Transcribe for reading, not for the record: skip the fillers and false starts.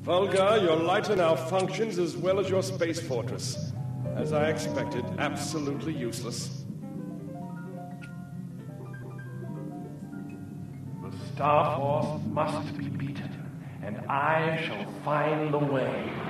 Volgar, your lighter now functions as well as your space fortress. As I expected, absolutely useless. The Star Force must be beaten, and I shall find the way.